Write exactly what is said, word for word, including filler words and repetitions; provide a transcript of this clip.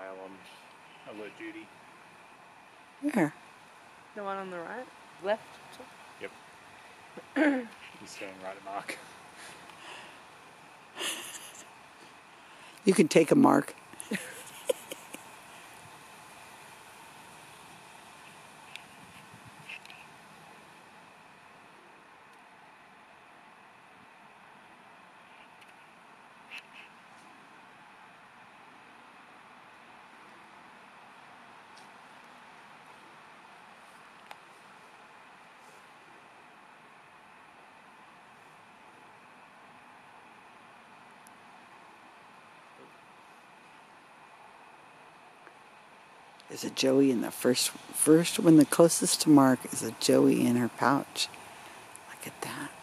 while on alert duty. Where? The one on the right? Left? Yep. He's standing right at Mark. You can take a mark. There's a Joey in the first first one, the closest to Mark is a Joey in her pouch. Look at that.